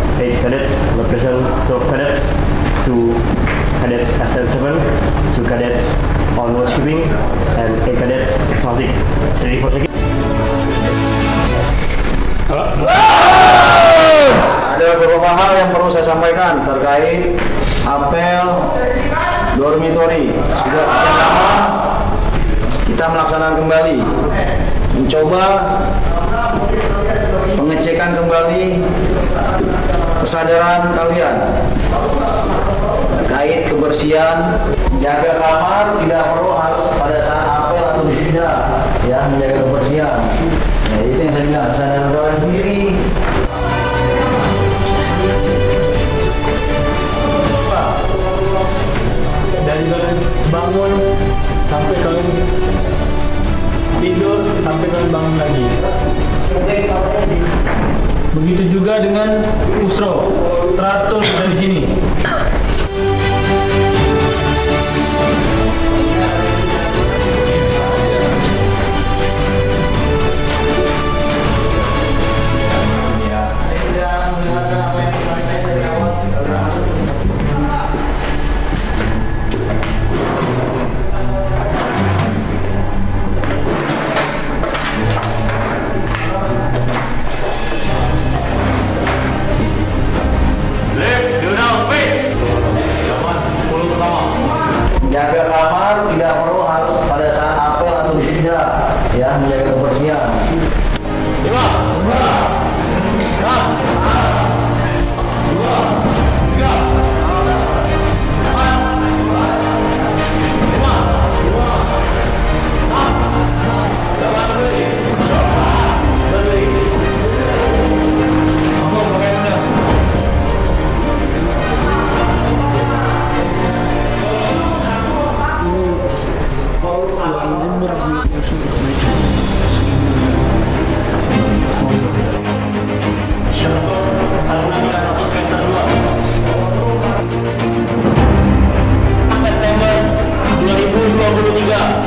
8 cadets, represent 12 cadets, 2 cadets SN7, 2 cadets on shipping, and 8 cadets exotic. Ready for checking? Ada beberapa hal yang perlu saya sampaikan terkait apel dormitory. Sudah sekian lama kita melaksanakan kembali, mencoba pengecekan kembali kesadaran kalian terkait kebersihan, jaga kamar tidak perlu harus pada saat apel atau wisuda, ya, menjaga kebersihan. Nah, itu yang saya bilang, kesadaran kalian sendiri. Dari kalian bangun sampai kalian tidur sampai kalian bangun lagi. Begitu juga dengan usro, teratur dari sini. Jaga kamar tidak perlu harus pada saat apel atau wisuda, ya, menjaga kebersihan. 5, September 2023.